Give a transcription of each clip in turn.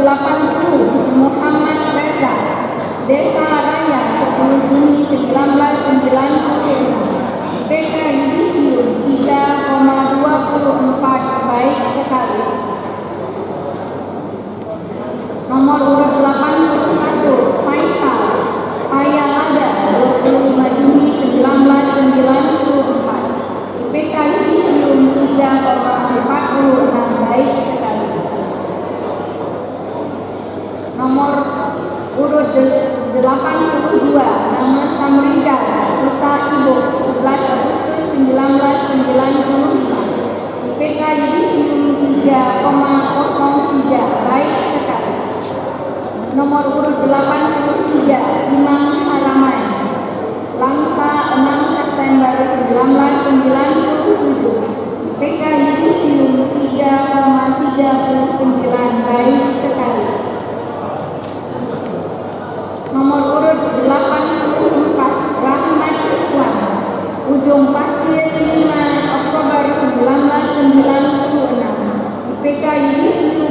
80 Muhammad Reza, Desa Raya 10 Juni 1996, IPK Yudisium 3,24 baik sekali. Nomor urut 81 Faisal Ayalada 25 Juni 1994, IPK Yudisium 3,46 baik sekali. Nomor urut 82 nama Samrida Putra Ibu 11 Agustus 1995, IPK Yudisium 3,03 baik sekali. Nomor urut 83 Imam Haraman Langsa 6 September 1997, IPK Yudisium 3,39 baik sekali. Nomor urut 84 Rahmat Islam Ujung Pasir 5 Oktober 1996, IPK Yudisium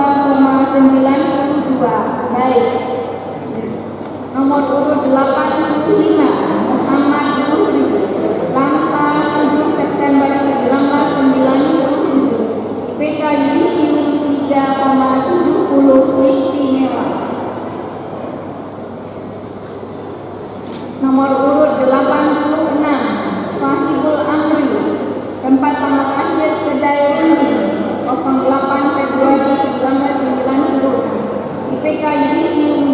2,92 baik. Nomor urut 85 Muhammad Zuhri Langsa 7 September 1997, IPK Yudisium 3,70 istimewa. Nomor urut 86 Fahibul Amri, tempat tanggal lahir Kedai Renji 08 Februari 1996, IPK Yudisium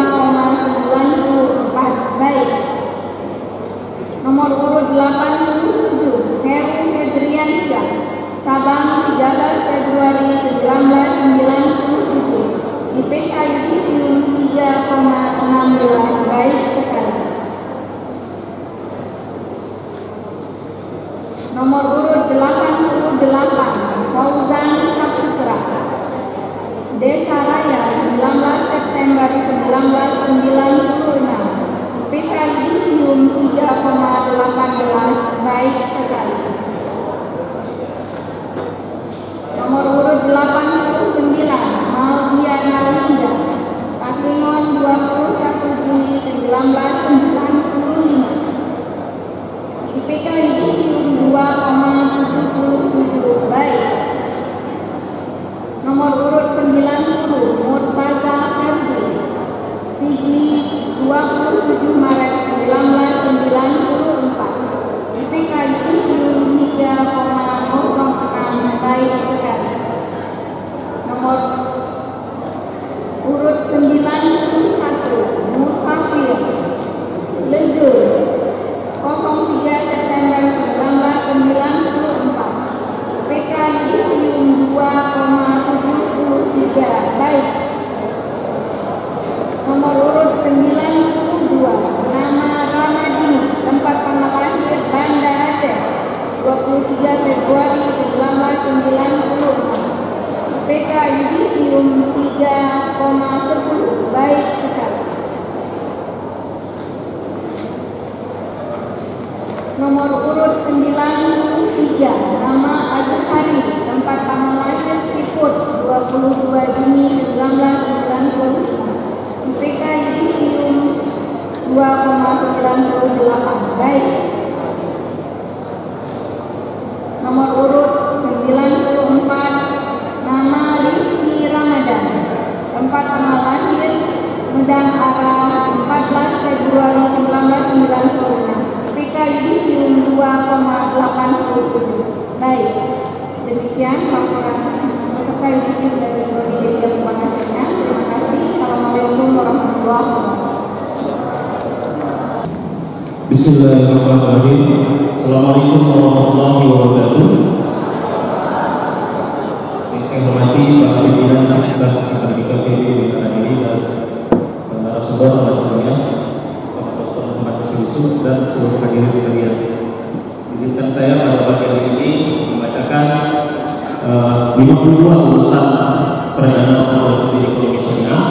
2,94 baik. Nomor urut 87 Heru Hedriansyah Sabang 13 Februari 1997, IPK Yudisium 3,16 baik sekali. Nomor urut 88 Fauzan Saputra Desa Raya 19 September 1996, IPK Yudisium 3,18 baik sekali. Nomor urut 89 Maldiana Linda Patimon 21 Juni 1995, IPK Yudisium 2,77 baik. Nomor urut 90 Murtaza Hardi Sigli 27 Maret 1994, IPK Yudisium 3,06 baik sekali. Nomor urut 91 Musafir Leger 03 September 1994, IPK Yudisium 2,73 baik. Nomor urut 92 nama Ramadini, tempat tanggal lahir Banda Aceh 23 Februari 1996, IPK Yudisium 3,10 baik sekali. Nomor urut 93 nama Azhari, tempat tanggal lahir Siput 22 Juni 1995, IPK Yudisium 2,98 baik. Nomor urut 94 nama Rizky Ramadan, tempat tanggal lahir Medan Arah 14 Februari 1996, IPK Yudisium 2,87 baik. Demikian laporan peserta Yudisium dari Dirjen Pembahasannya. Terima kasih. Assalamualaikum warahmatullahi wabarakatuh. Bismillahirrahmanirrahim. Assalamualaikum warahmatullahi wabarakatuh. Yang saya hormati Pak Pimpinan Satgas Akademika PB Bintang ini dan narasumber semuanya, Pak Dr. Muhammad Yusuf dan seluruh hadirin sekalian. Izinkan saya pada pagi hari ini membacakan 52 urusan perdana Organisasi Ekonomi Syariah.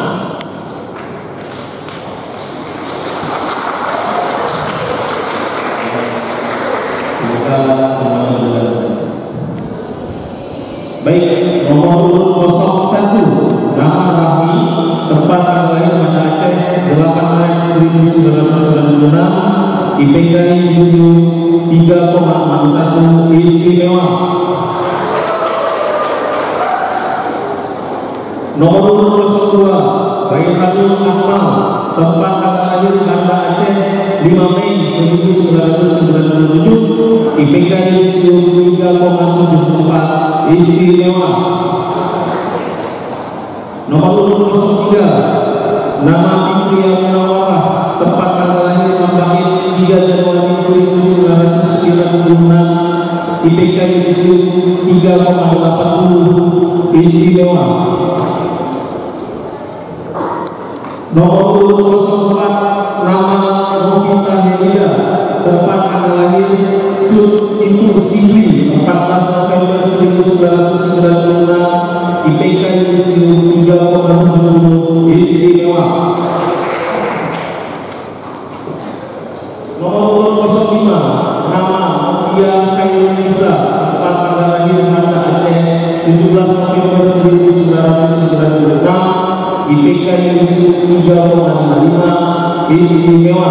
Baik, nomor urut 01 nama Rahmi, tempat tanggal lahir Banda Aceh 8 Maret 1996, IPK 3,61, istimewa. Nomor urut 02 Raihanul Akmal, tempat tanggal lahir Banda Aceh 5 Mei 1997, IPK 3,74, istimewa. Nomor urut 03 nama Fikriya Munawarah, tempat tanggal lahir Mambahit 3 Januari 1996, IPK 3,80, istimewa. Nomor urut 04 nama Novita Helida, tempat tanggal lahir Cut Itu Sibri 14 November 1996, IPK 3,70, istimewa. Nomor urut 05 nama Novia Khairul Nisa, tempat tanggal lahir Banda Aceh 17 November 1996, IPK 3,55, istimewa.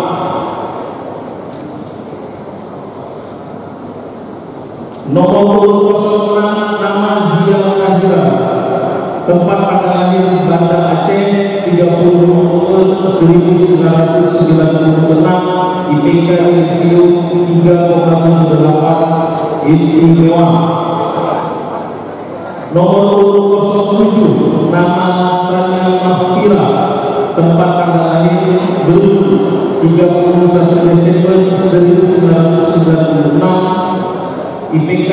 Nomor urut 06 nama Zia Nadira, tempat tanggal lahir Banda Aceh 30 November 1996, IPK 3,78, istimewa. Nomor urut 07 nama Sania Mahfira, tempat tanggal lahir Belu 31 Desember 1996, IPK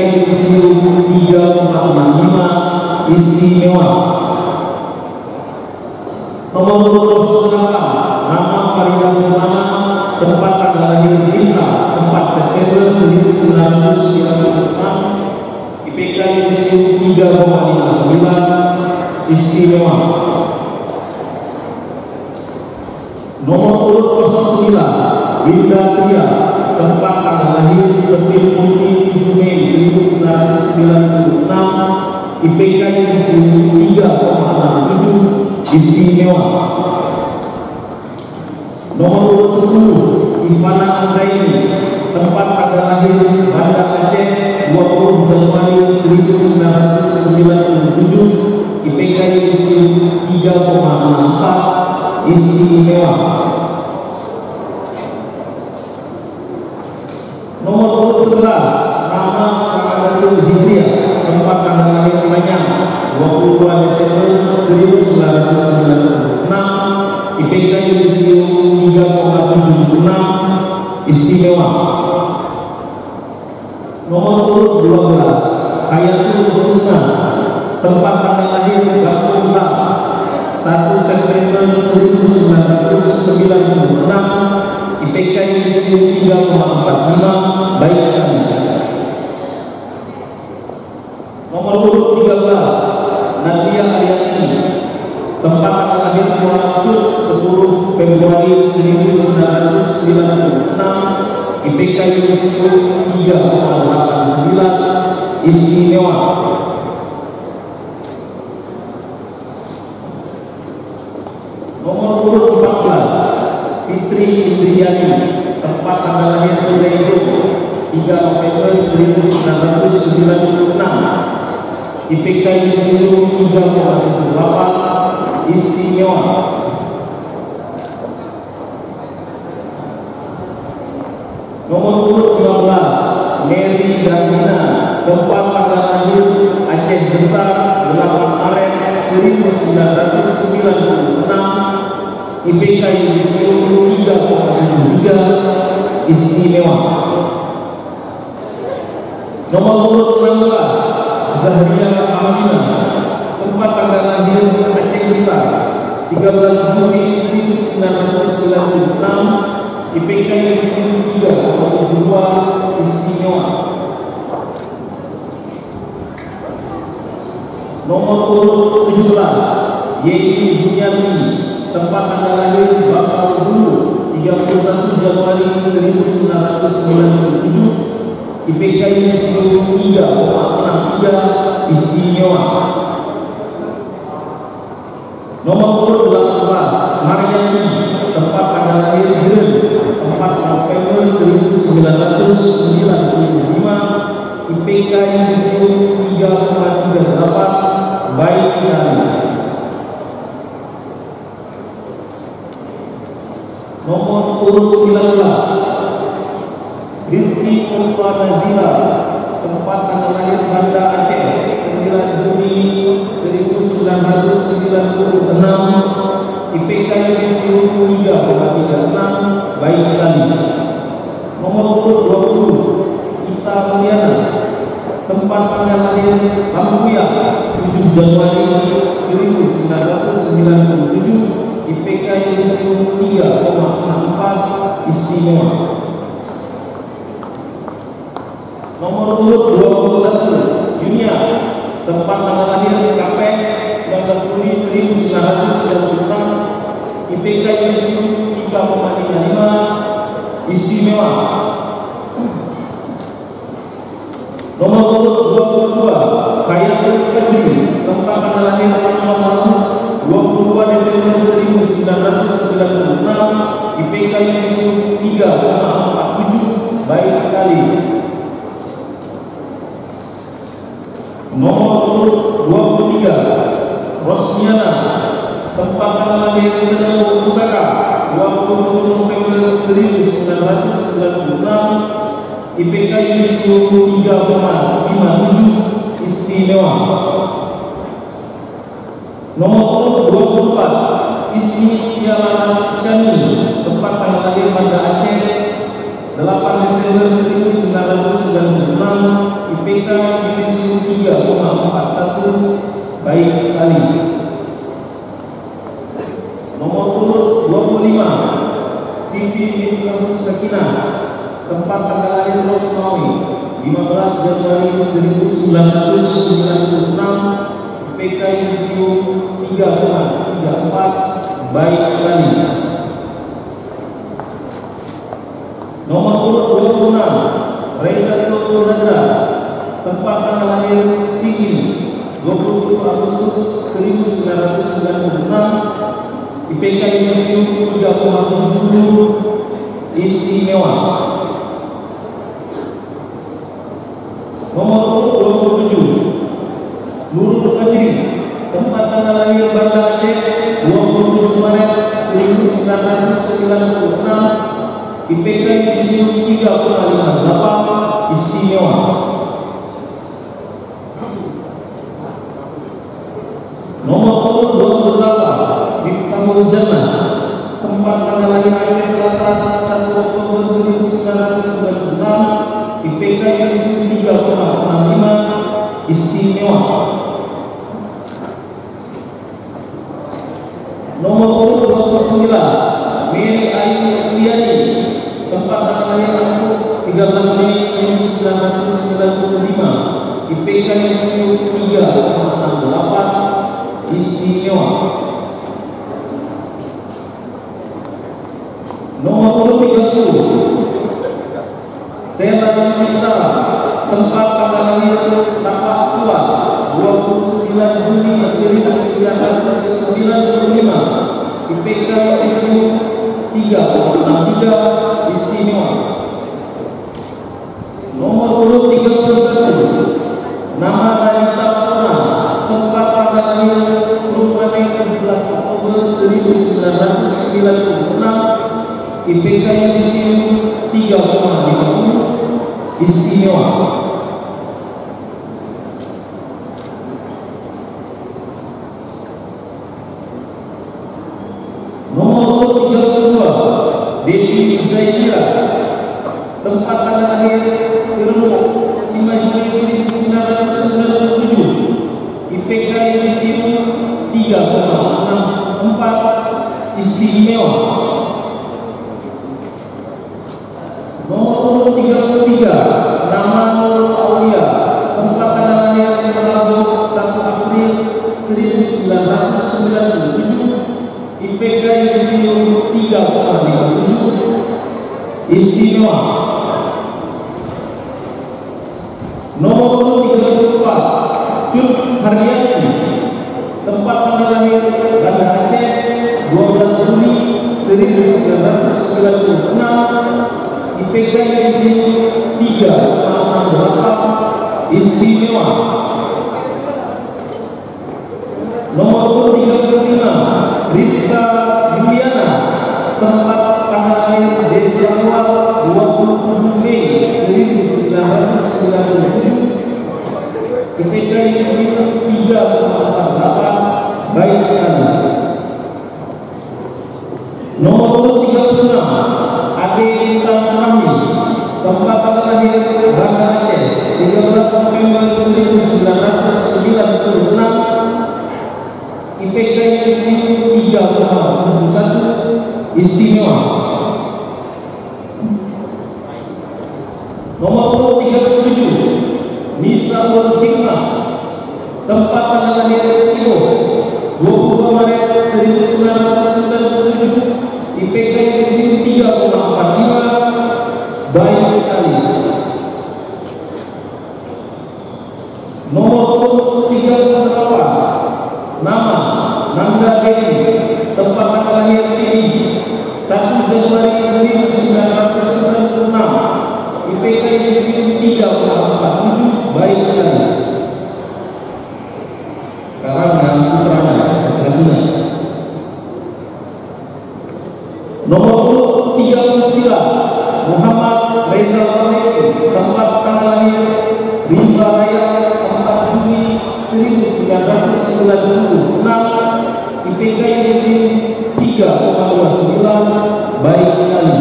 3,65, istimewa. Nomor urut 08 nama Farida Purnama, tempat tanggal lahir Bintang 4 September 1996, IPK 3,59, istimewa. Nomor urut 09 Winda Tria, tempat tanggal lahir Petir Putih 7 Mei 1996, IPK 3,67, istimewa. Nomor urut 10 Ivana Anggraini, tempat tanggal lahir Banda Aceh 20 Januari 1997, IPK 3,64, istimewa. Nomor urut 11 nama Sa'adatul Hidriyah, tempat tanggal lahir Manyang 22 Desember 1996, IPK 3,76, istimewa. Nomor urut 12 Hayatul Husna, tempat tanggal lahir Gapura 1 September 1996, IPK 3,45, baik sekali. Nomor urut 13 Nadia Ariani, tempat tanggal lahir Muhammad 10 Februari 1996, IPK 3,89, istimewa. Nomor urut 14 Fitri Indriani, tempat tanggal lahir Sudaido 3 November 1996, IPK 3,78, istimewa. Nomor urut 15 Mary Gardina, tempat tanggal lahir Aceh Besar 8 Maret 1996, IPK 3,73, istimewa. Nomor urut 16 Zahria Amina, tempat tanggal lahir Aceh Besar 13 Juni 1996, IPK 3,72, istimewa. Nomor urut 17 Yeni Bunyati, tempat tanggal lahir Bapak Dulu 31 Januari 1997, IPK 3,63, istimewa. Nomor urut 18 Mariani, tempat tanggal lahir Giren, 4 November 1995, IPK Yudisium 3,38, baik sekali. Nomor urut 19 Rizky Ulfa Nazila, tempat tanggal lahir Banda Aceh, 9 Juni 1996, IPK Yudisium 3,36, baik sekali. Nomor urut 20 Ita Mulyana, tempat tanggal lahir Lampuya, 7 Januari 1997, IPK Yudisium 3,64, istimewa. Nomor urut 21 Junia, tempat tanggal lahir Kapek, 19 Juni 1996, IPK Yudisium 3,55, istimewa. Nomor urut 22 Khayatul Kadri, tempat tanggal lahir 22 Desember 1996, IPK Yudisium 3,47, baik sekali. Nomor urut 23 Rosmiana, tempat tanggal lahir Sedawu Pusaka, 27 November 1996, IPK Yudisium 3,57, istimewa. Nomor urut 24 Ismi Tialaras Chani, tempat tanggal lahir Banda Aceh, 8 Desember 1996, IPK Yudisium 3,41, baik sekali. Nomor urut 25 Siti Ibnu Sakinah, tempat tanggal lahir Rosmawi, 15 Januari 1996, IPK Yudisium 3,34, baik sekali. Nomor urut 26 Raisatul Zadra, tempat tanggal lahir Sigi, 20 Agustus 1996, IPK Yudisium 3,70, istimewa. Nomor urut 27 Nurul Fajri, tempat tanggal lahir Banda Aceh, 27 Maret 1996, IPK Yudisium 3,58, istimewa. Nomor urut 28 Miftahul Jannah, tempat tanggal lahir Aceh Selatan, 1 Oktober 1996, IPK Yudisium 3,65, istimewa. Nomor urut 29 Mary Ayu Fiani, tempat tanggal lahir Lampung, 13 Mei 1995, IPK Yudisium 3,68, istimewa. Nomor urut 30 Sela Nisa, tempat tanggal lahir Tapak Tua, 29 Juni 1995, IPK Yudisium 3,63, istimewa. Nomor urut 31 Nama Ranita Purna, tempat tanggal lahir Rumane 17 Oktober 1996, IPK Yudisium 3,50, istimewa. Nomor urut 32 Dewi Zaira, tempat tanggal lahir Kiremuk, 5 Juni 1997, IPK Yudisium 3,64, istimewa. Nomor urut 33 Nama Nurul Aulia, tempat tanggal lahir Rabu 1 April 1997, IPK Yudisium 3,57, istimewa. Nomor urut 34 Cut Haryati, tempat tanggal lahir Banda IPK Divisi 3,68 istimewa. Nomor 35 Rizka Juliana, tempat tanggal lahir Desa Luar 27 Mei 1997. IPK Divisi 3,48 baik sekali. Nomor 36 Ade Intan Suami, tempat tanggal lahir Banda Aceh 13 November 1996. IPK Divisi 3,71 istimewa. Nomor 37 Nisa Hikmah, tempat tanggal lahir Ibu 22 Maret 1997. IPK Divisi 3,45 baik sekali. Nomor 38 nama Nanda Dewi, tempat tanggal lahir ini 1 Januari 1996. IPK Divisi 3,47 baik sekali. Sekarang putranya berikutnya. Nomor 39 Muhammad Reza Wahid, tempat tanggal lahir Rimba Raya 4 Juni 1996. IPK Divisi 3,29 baik sekali.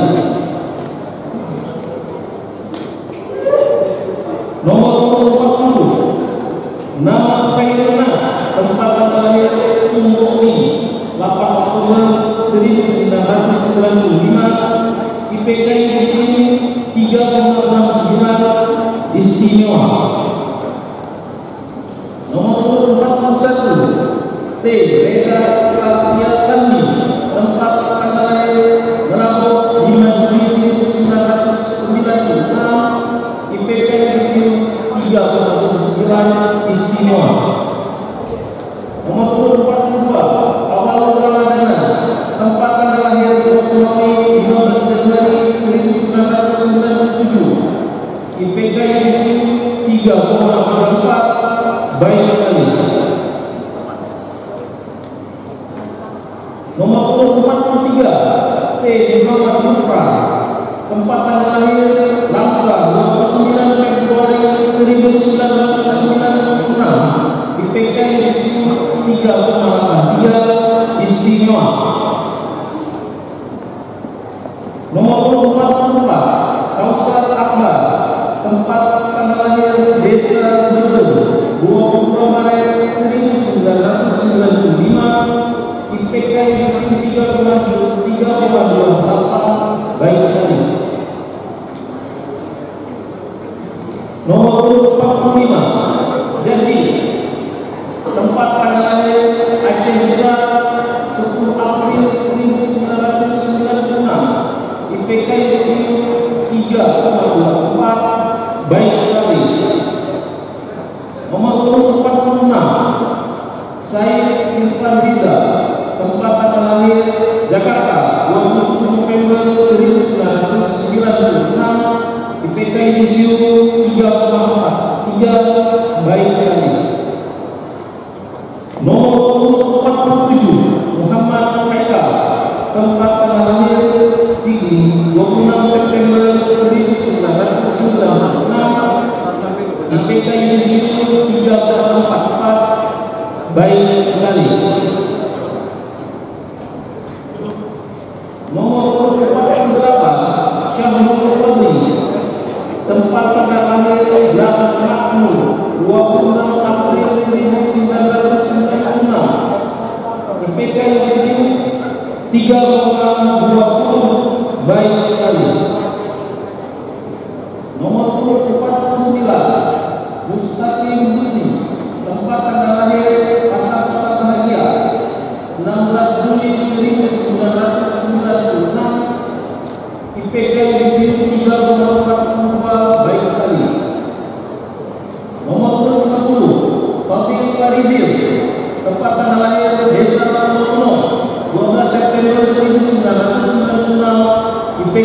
Nomor 40 nama Khairul tempat tanggal lahir Tumbuhi 8 Oktober 1995. IPK Divisi 3,69 istimewa. Nomor 41 T. Reda Katiatani, tempat tanggal lahir Rabu 5 Juli 1996. IPK Divisi 3,79 istimewa. Nomor 42 Awal Ramadana, tempat tanggal lahir Rasulullah 15 Januari 1997. IPK Divisi 3,44 baik sekali. Nomor 43 T. Muhammad Mufa, tempat tanggal lahir Langsa 29 Februari 1996. IPK Divisi 3,83 istimewa. Nomor 44 Kausar Akbar, tempat tanggal lahir Desa Berdel 22 Maret 1995. IPK Divisi 3,28 baik sekali. Nomor 45 Jadi, tempat tanggal lahir Aceh Besar 10 April 1996. IPK Divisi 3,24 baik sekali. Nomor 46 Said Irfan Rida, tempat tanggal lahir Jakarta 27 November 1996. IPK Divisi 3,43 baik sekali. Nomor 47 Muhammad Haikal, tempat tanggal lahir Sigi 26 September 1996. IPK Divisi 3,44 baik sekali. Nomor 48 Syahrul Fadli, tempat tanggal lahir Jalan Makmur 26 April 1996. IPK Divisi 3,20 baik sekali. Nomor 49 Mustaqim Husni, tempat tanggal lahir Pasar Kota Bahagia 16 Juni 1996. IPK Divisi 3,42 baik sekali. Nomor 50 Fatil Farizil, tempat tanggal lahir Desa Lampung 12 September 1996. IPK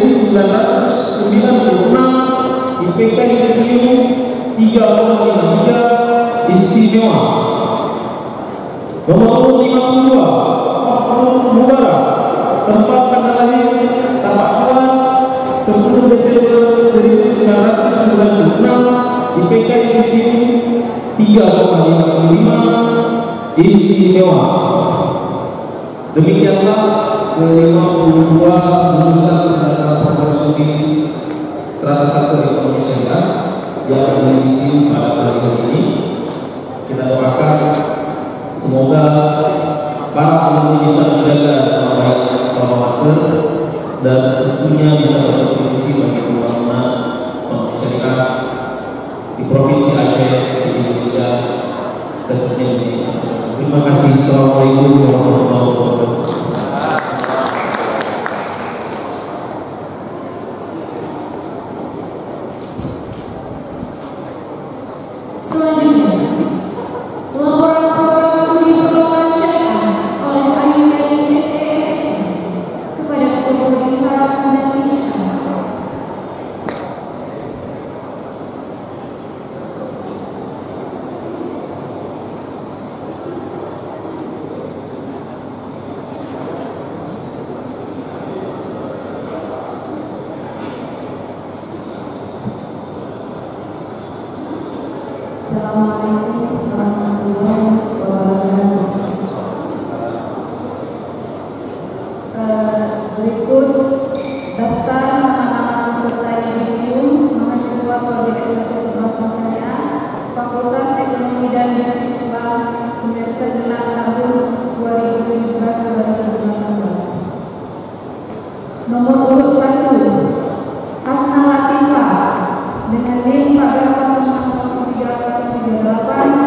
1996, IPK Yudisium 3,53, istimewa. Nomor 52, Abdul Mubarak, tempat tanggal lahir Tapak Kuan 10 Desember 1996, IPK Yudisium 3,55, istimewa. Demikianlah ke-52 lulusan dasar Profesori Strata 1 Ekonomi Syariah yang diisi pada hari ini. Kita doakan semoga para alumni bisa menjaga nama baik Alma Mater dan tentunya bisa berkontribusi bagi pembangunan ekonomi syariah di Provinsi Aceh, di Indonesia, dan tentunya di Indonesia. Terima kasih. Assalamualaikum warahmatullahi wabarakatuh. Assalamualaikum warahmatullahi wabarakatuh. Berikut daftar nama-nama peserta yudisium mahasiswa Prodi S1 Ekonomi Syariah Fakultas Ekonomi dan Bisnis Islam semester 6 tahun 2017-2018. Nomor urut 1 Hasna Latifah dengan NIM 14.038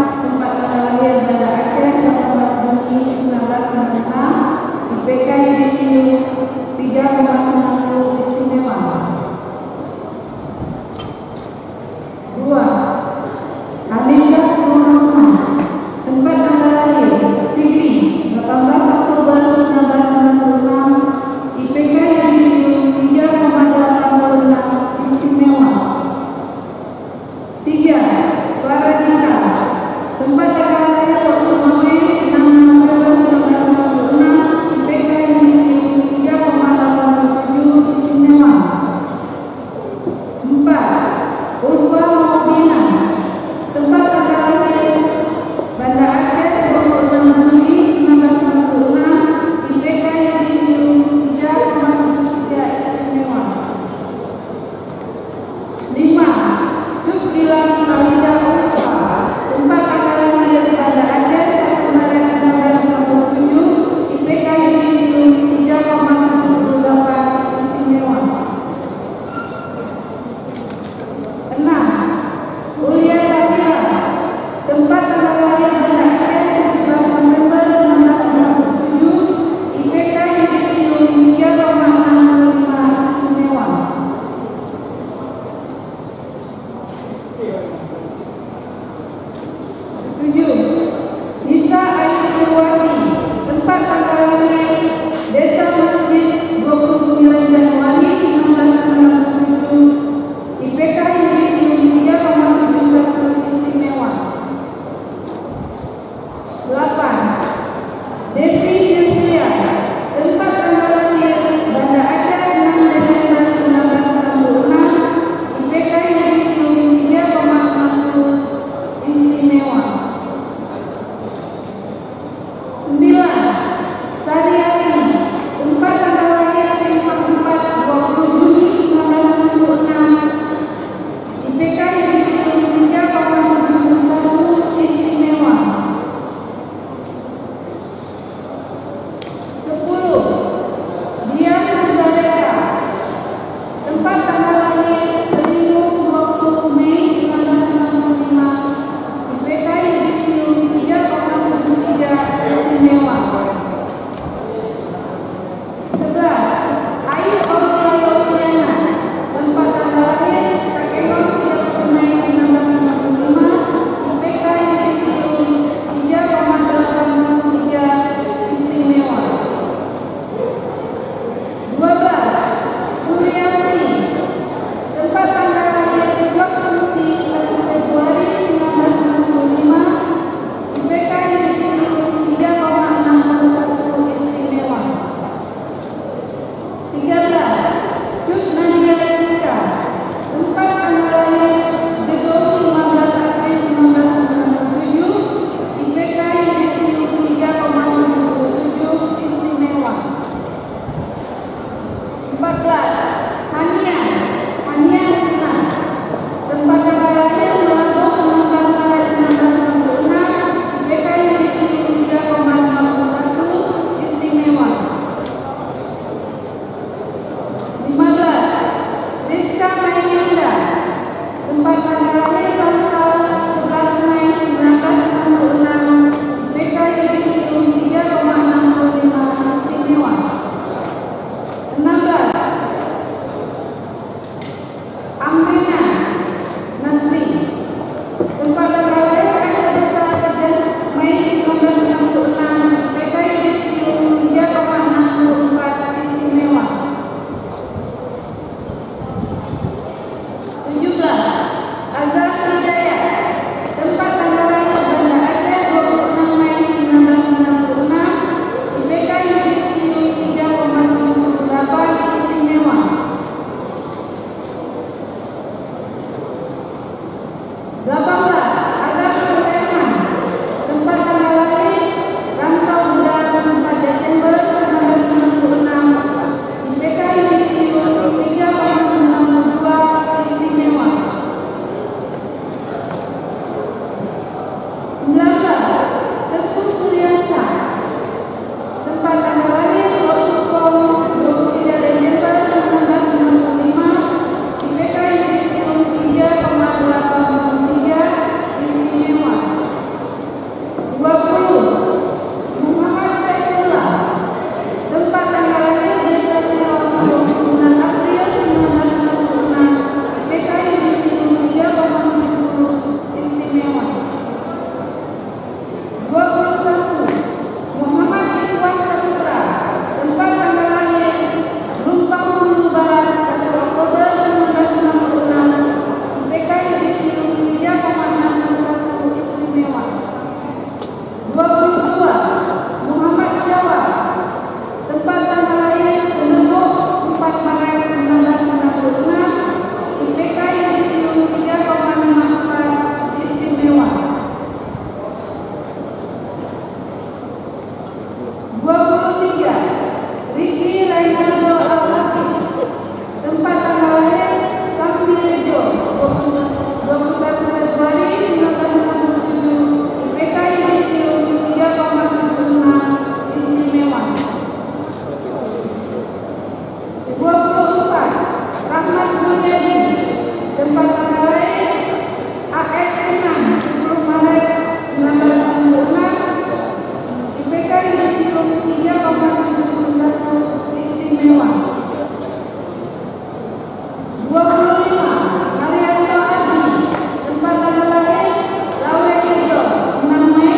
25. Haryanto Adi, tempat tanggal lahir Lawe Hido, 6 Mei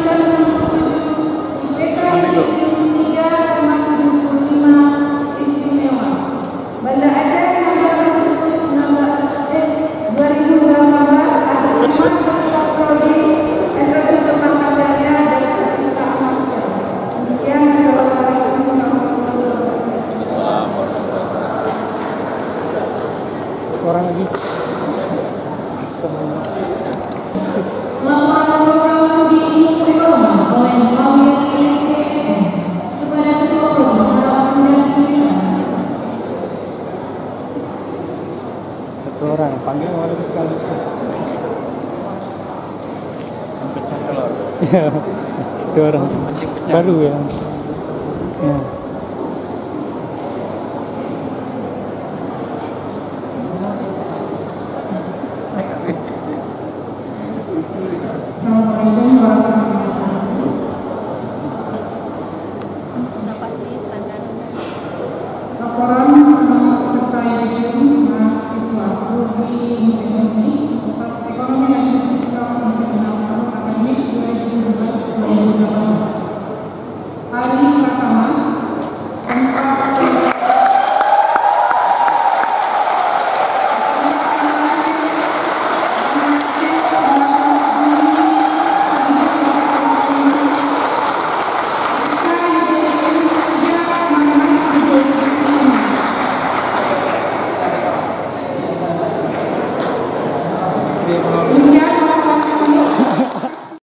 1967, IPK Museum 3,75 istimewa. Banda Aceh tanggal 2018 atas nama Prodi S1 Tempat Karya dan Artista Manusia. Demikian, Assalamualaikum warahmatullahi wabarakatuh. Orang lagi. Laporan Prodi Ilmu Ekonomi oleh Mawiyah ISDM kepada Ketua Prodi Harapan dan Pilihan. Satu orang panggil orang sekali. Pecah telur. Ya, dua orang baru ya. Ya. Assalamualaikum warahmatullahi wabarakatuh. Apa sih standar? Laporan